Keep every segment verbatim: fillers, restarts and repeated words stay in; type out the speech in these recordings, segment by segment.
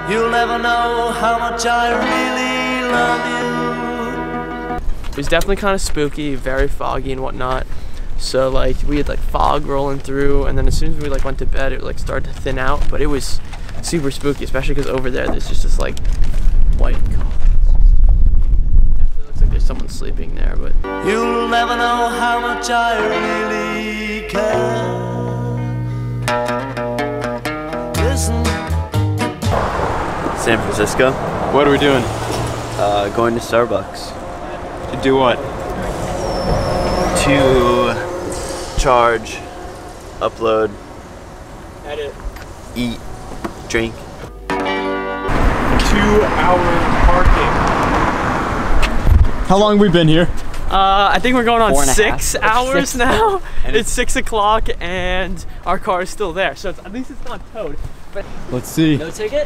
You'll never know how much I really love you. It was definitely kind of spooky, very foggy and whatnot. So like we had like fog rolling through, and then as soon as we like went to bed, it like started to thin out. But it was super spooky, especially because over there there's just this like white car. Definitely looks like there's someone sleeping there, but you'll never know how much I really care. Listen. San Francisco. What are we doing? Uh, going to Starbucks. To do what? To charge, upload, edit, eat, drink. Two hour parking. How long have we been here? Uh, I think we're going on six half. hours six. now. And it's six o'clock and our car is still there. So it's, at least it's not towed. But let's see. No ticket?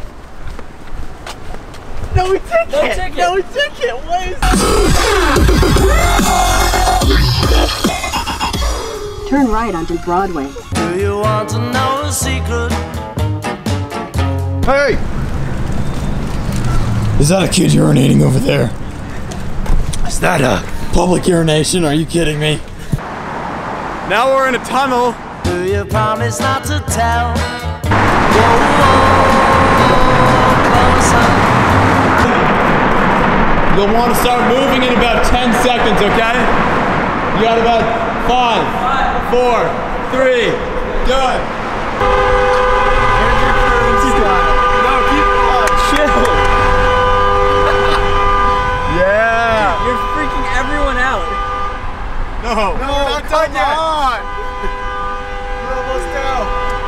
No ticket! No ticket! No ticket! What is Turn right onto Broadway. Do you want to know a secret? Hey! Is that a kid urinating over there? Is that a public urination? Are you kidding me? Now we're in a tunnel. Do you promise not to tell? Whoa, closer. You'll want to start moving in about ten seconds, okay? You got about five, four, three, good. No, keep on. Chill. Yeah. You're freaking everyone out. No. No, not done yet. We're almost out.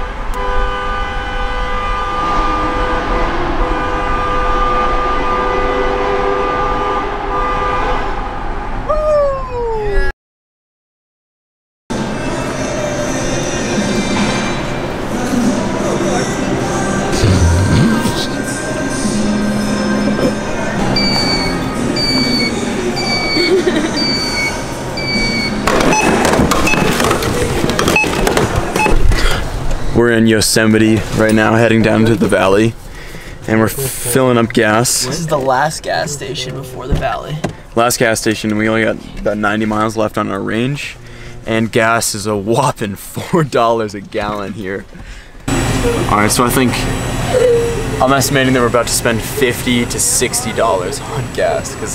We're in Yosemite right now, heading down to the valley, and we're filling up gas. This is the last gas station before the valley. Last gas station, we only got about ninety miles left on our range, and gas is a whopping four dollars a gallon here. All right, so I think I'm estimating that we're about to spend fifty to sixty dollars on gas, because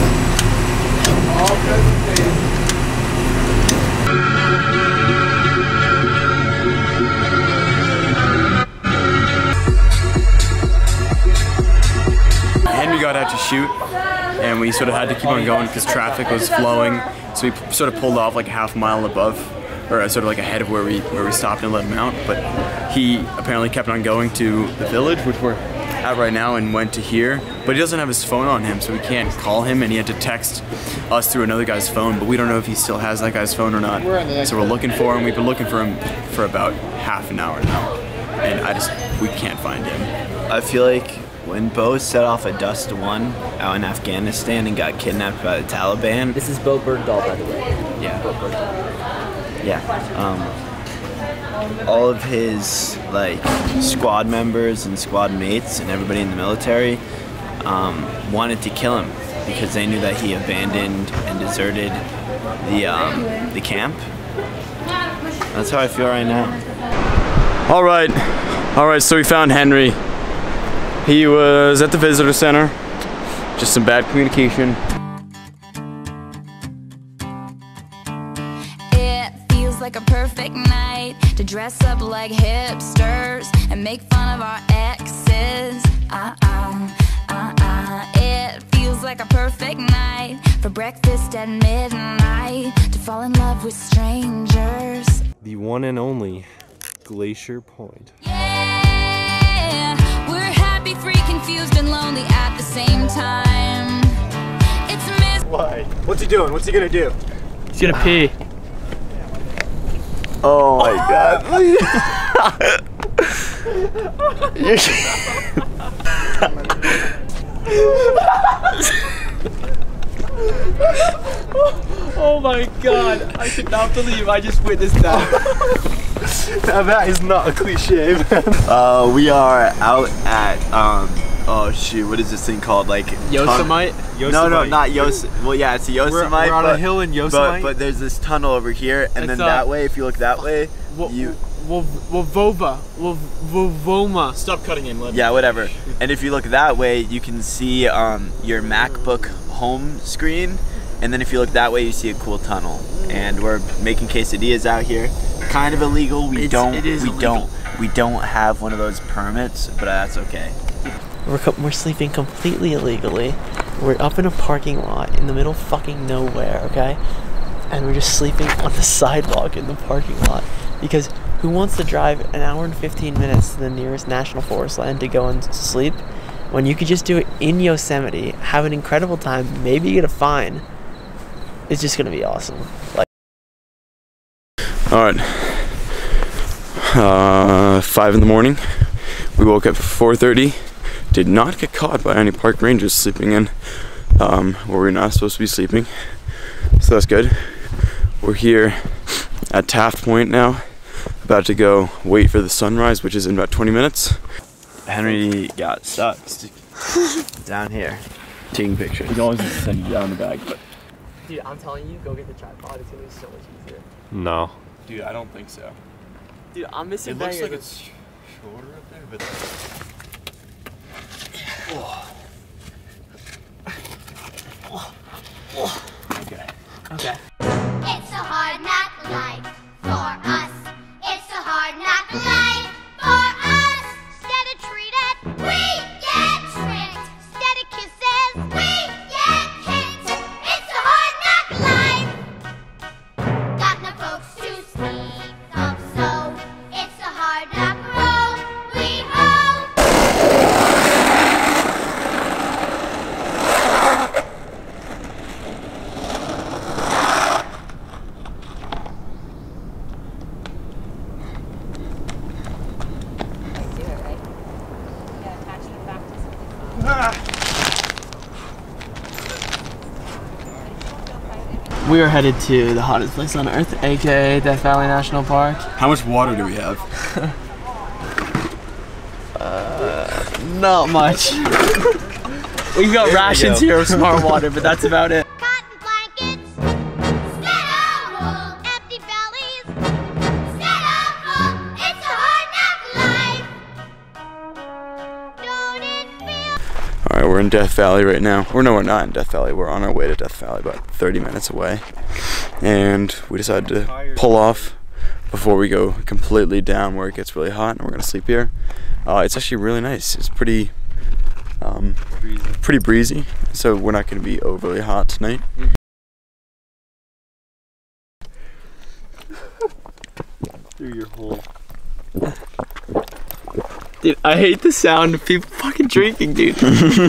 Henry got out to shoot, and we sort of had to keep on going because traffic was flowing. So we sort of pulled off like a half mile above, or sort of like ahead of where we where we stopped and let him out. But he apparently kept on going to the village, which we're at right now, and went to here. But he doesn't have his phone on him, so we can't call him, and he had to text us through another guy's phone. But we don't know if he still has that guy's phone or not. So we're looking for him. We've been looking for him for about half an hour now, and I just we can't find him. I feel like when Bo set off a Dust One out in Afghanistan and got kidnapped by the Taliban. This is Bo Bergdahl, by the way. Yeah. Yeah. Um, all of his like squad members and squad mates and everybody in the military um, wanted to kill him because they knew that he abandoned and deserted the um, the camp. That's how I feel right now. All right, all right. So we found Henry. He was at the visitor center. Just some bad communication. It feels like a perfect night to dress up like hipsters and make fun of our exes. Uh-uh, uh-uh. It feels like a perfect night for breakfast at midnight to fall in love with strangers. The one and only Glacier Point. Yeah, we're happy, free, confused, and lonely at the same time. It's miss. Why? What's he doing? What's he gonna do? He's gonna pee. Oh my god. Oh my god, I cannot believe I just witnessed that. Now that is not a cliche, man. Uh, we are out at, um, oh shoot, what is this thing called? Like Yosemite? Tun- no, no, not Yosemite. Well, yeah, it's a Yosemite. We're, we're on but, a hill in but, Yosemite. but there's this tunnel over here, and It's then a- that way, if you look that way, you. Wovova. Wovoma. Stop cutting him, let Yeah, whatever. And if you look that way, you can see um, your MacBook home screen. And then if you look that way, you see a cool tunnel. And we're making quesadillas out here. Kind of illegal. We It's- don't. it is we illegal. don't. We don't have one of those permits, but that's okay. We're, co- we're sleeping completely illegally. We're up in a parking lot in the middle of fucking nowhere, okay? And we're just sleeping on the sidewalk in the parking lot. Because who wants to drive an hour and fifteen minutes to the nearest national forest land to go and sleep when you could just do it in Yosemite, have an incredible time, maybe get a fine? It's just gonna be awesome. Like. All right. Uh, five in the morning. We woke up at four thirty. Did not get caught by any park rangers sleeping in um, where we're not supposed to be sleeping. So that's good. We're here at Taft Point now. About to go wait for the sunrise, which is in about twenty minutes. Henry got stuck down here, taking pictures. He's always send you down the bag, but Dude, I'm telling you, go get the tripod. It's gonna be so much easier. No. dude, I don't think so. Dude, I'm missing. It looks bangers. like it's shorter up there, but. Okay. Okay. It's a hard knock life for us. It's a hard knock life for us. Instead of treated, we get tricked. Instead of kisses, we get kicked. It's a hard knock life. Got no folks to speak of, so it's a hard knock road we hope. We are headed to the hottest place on earth, aka Death Valley National Park. How much water do we have? Not much. We've got rations here of smart water, but that's about it. Cotton blankets, instead of wool. Empty bellies, instead of full. It's a hard knock life. Don't it feel? All right, we're in Death Valley right now. Or no, we're not in Death Valley. We're on our way to Death Valley, about thirty minutes away. And we decided to pull off before we go completely down where it gets really hot, and we're gonna sleep here. Uh, it's actually really nice. It's pretty, um, pretty breezy, so we're not gonna be overly hot tonight. Through your hole. Dude, I hate the sound of people fucking drinking, dude.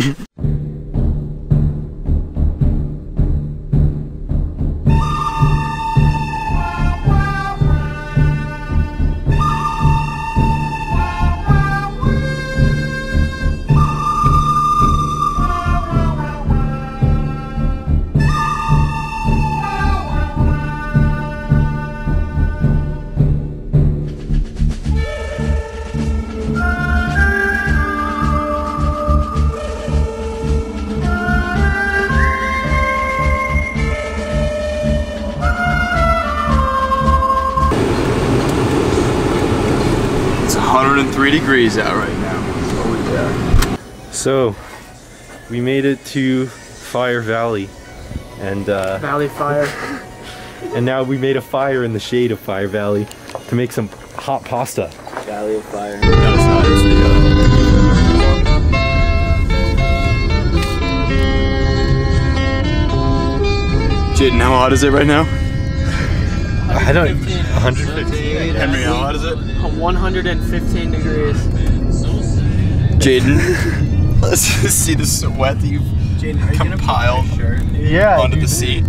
It's one hundred three degrees out right now. Oh yeah. So, we made it to Fire Valley, and uh, Valley Fire. and now we made a fire in the shade of Fire Valley to make some hot pasta. Valley of Fire. No, it's not. It's the, uh... Jaden, how hot is it right now? I don't. one hundred fifteen. Henry, how hot is it? one hundred fifteen degrees. Jaden, let's just see the sweat that you've compiled Yeah. onto the seat.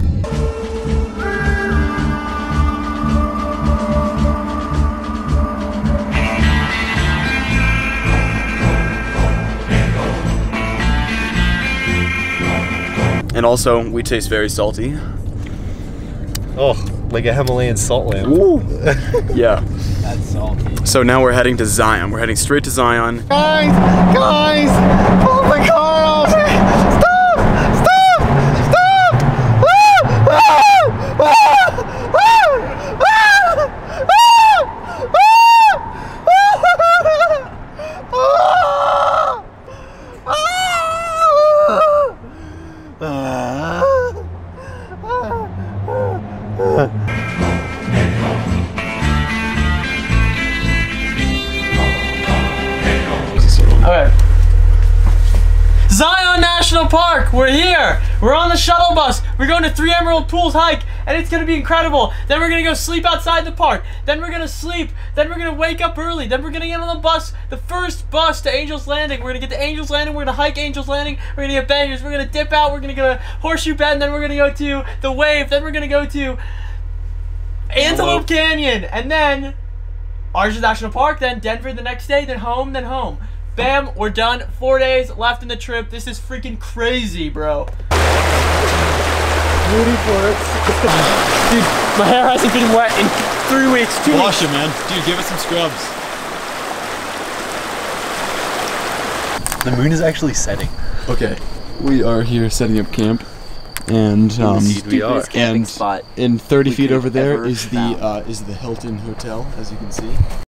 And also, we taste very salty. Oh, like a Himalayan salt lamp. Ooh. Yeah. That's salty. So now we're heading to Zion. We're heading straight to Zion. Guys, guys, pull the car over. Stop! Stop! Stop! Ah! Ah! Ah! Ah! Okay. Zion National Park, we're here. We're on the shuttle bus. We're going to Three Emerald Pools hike, and it's gonna be incredible. Then we're gonna go sleep outside the park. Then we're gonna sleep. Then we're gonna wake up early. Then we're gonna get on the bus, the first bus to Angel's Landing. We're gonna get to Angel's Landing. We're gonna hike Angel's Landing. We're gonna get bangers. We're gonna dip out. We're gonna go to Horseshoe Bend. Then we're gonna go to the Wave. Then we're gonna go to Antelope Canyon, and then Arches National Park. Then Denver the next day. Then home. Then home. Bam, we're done. Four days left in the trip. This is freaking crazy, bro. Dude, my hair hasn't been wet in three weeks. Two Wash weeks. it, man. Dude, give it some scrubs. The moon is actually setting. Okay. We are here setting up camp. And um, Indeed we are. and spot in thirty we feet could over there ever is the found. uh, is the Hilton Hotel, as you can see.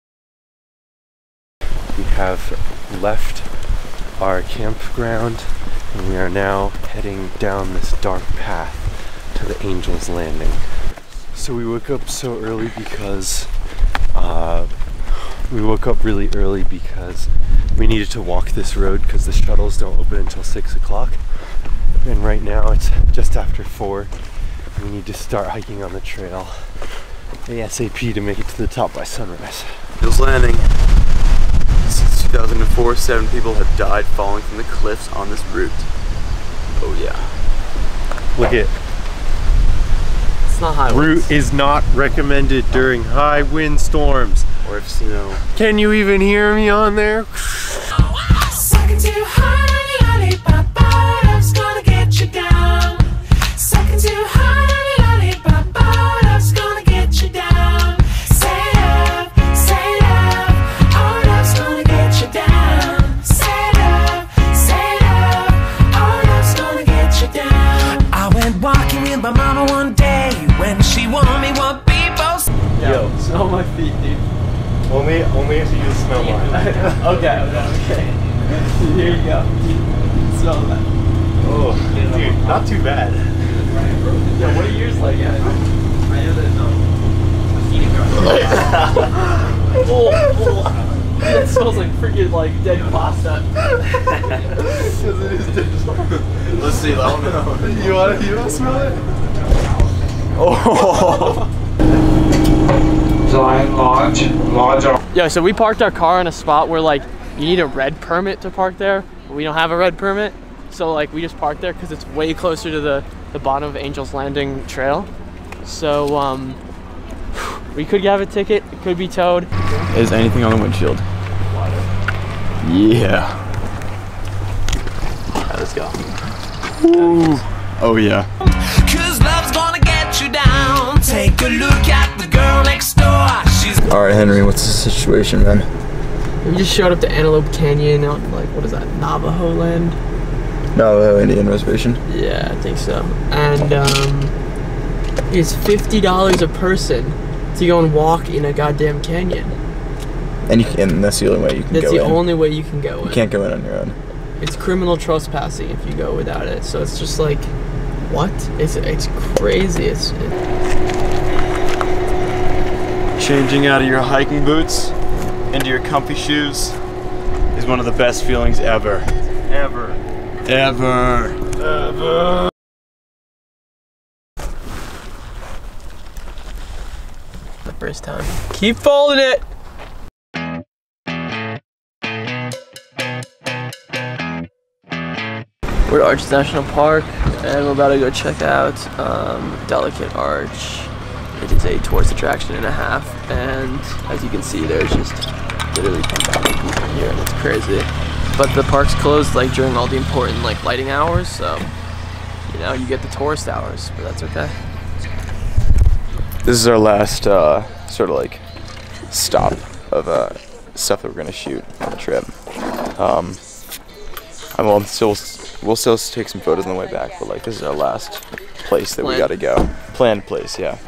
We have left our campground and we are now heading down this dark path to the Angel's Landing. So we woke up so early because uh, we woke up really early because we needed to walk this road because the shuttles don't open until six o'clock. And right now it's just after four. We need to start hiking on the trail ASAP to make it to the top by sunrise. Angel's Landing. Since two thousand four, seven people have died falling from the cliffs on this route. Oh yeah. Look at It's not high winds. route is not recommended during high wind storms. Or if snow. Can you even hear me on there? Sucking too hard on the lollipop, love's gonna get you down. Sucking too hard on the lollipop, love's gonna get you down. Say love, say love, oh love's gonna get you down. Say love, say love, oh love's gonna get you down. I went walking with my mama one day when she warned me what people say. Yo, smell my feet, dude. Only, only if you smell mine. Okay, okay, okay. Here you go. Smell that. Oh, dude, not too bad. Yo, what are yours like? Yeah. oh, oh. That smells like freaking like dead pasta. Let's see, let me know. You wanna, you wanna smell it? Oh. Zion Lodge, Lodge. Yo, so we parked our car in a spot where like you need a red permit to park there. But we don't have a red permit, so like we just parked there because it's way closer to the the bottom of Angel's Landing Trail. So um, we could have a ticket. It could be towed. Is anything on the windshield? Yeah. Alright, let's go. Ooh. Oh yeah. Cause love's gonna get you down. Take a look at the girl next door. She's Alright, Henry, what's the situation, man? We just showed up to Antelope Canyon on like, what is that, Navajo land? Navajo Indian Reservation. Yeah, I think so. And um, it's fifty dollars a person to go and walk in a goddamn canyon. And you can, and that's the only way you can That's go the in. only way you can go in. You can't go in on your own. It's criminal trespassing if you go without it. So it's just like, what? It's it's crazy. It's it, Changing out of your hiking boots into your comfy shoes is one of the best feelings ever. Ever. Ever. Ever. the first time. Keep folding it. We're at Arches National Park, and we're about to go check out um, Delicate Arch. It is a tourist attraction and a half, and as you can see, there's just literally ten thousand people here, and it's crazy. But the park's closed like during all the important like lighting hours, so you know you get the tourist hours, but that's okay. This is our last uh, sort of like stop of uh, stuff that we're gonna shoot on the trip. Um, I will still we'll still take some photos on the way back, but like this is our last place that we gotta go. Planned place, yeah.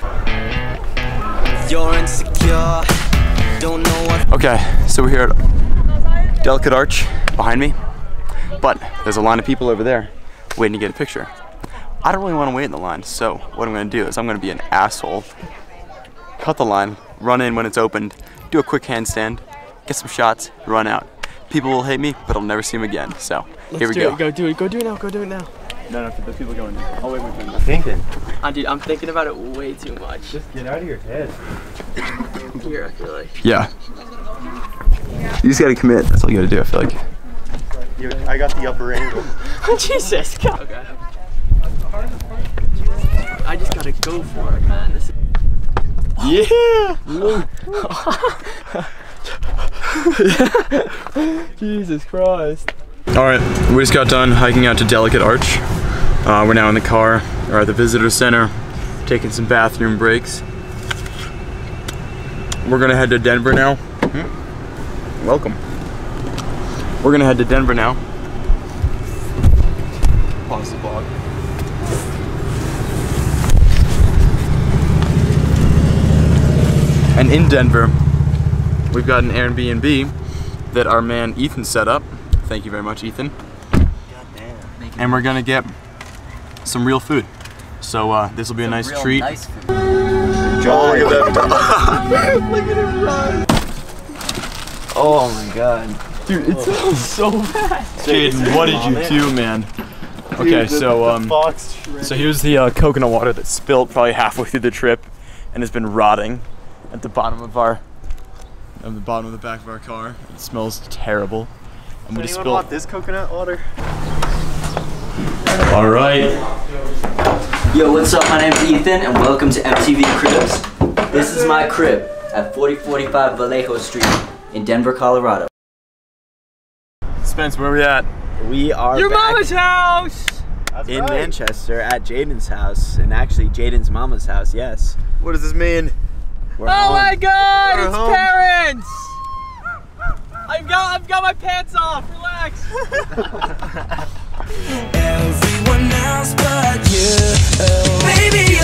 You're insecure, don't know what. Okay, so we're here at Delicate Arch behind me, but there's a line of people over there waiting to get a picture. I don't really want to wait in the line, so what I'm gonna do is I'm gonna be an asshole, cut the line, run in when it's opened, do a quick handstand, get some shots, run out. People will hate me, but I'll never see them again. So Let's here we do go. It. Go do it. Go do it now. Go do it now. No, no, those people going in. I'll wait with them. I'm thinking. Uh, dude, I'm thinking about it way too much. Just get out of your head. Here, I feel like. Yeah. You just gotta commit. That's all you gotta do. I feel like. I got the upper angle. Jesus. God. Okay. I just gotta go for it, man. This is yeah. Jesus Christ. All right, we just got done hiking out to Delicate Arch. Uh, we're now in the car, or at the visitor center, taking some bathroom breaks. We're gonna head to Denver now. Mm-hmm. Welcome. We're gonna head to Denver now. Pause the vlog. And in Denver, we've got an Airbnb that our man Ethan set up. Thank you very much, Ethan. And we're gonna get some real food. So uh, this will be a nice treat. Nice food. Oh, look at that. Look at him run. Oh my god. Dude, it smells so bad. Jaden, what did you do, man? Okay, so um, so here's the uh, coconut water that spilled probably halfway through the trip and has been rotting at the bottom of our, at the bottom of the back of our car. It smells terrible. And we just spilled. Want this coconut water? All right. Yo, what's up? My name's Ethan, and welcome to M T V Cribs. This is my crib at forty forty-five Vallejo Street in Denver, Colorado. Spence, where are we at? We are Your back mama's house. That's in right. Manchester at Jaden's house, and actually Jaden's mama's house, yes. What does this mean? We're Oh home. my God! We're It's home. parents. I've got, I've got my pants off. Relax. Everyone else but you. Baby,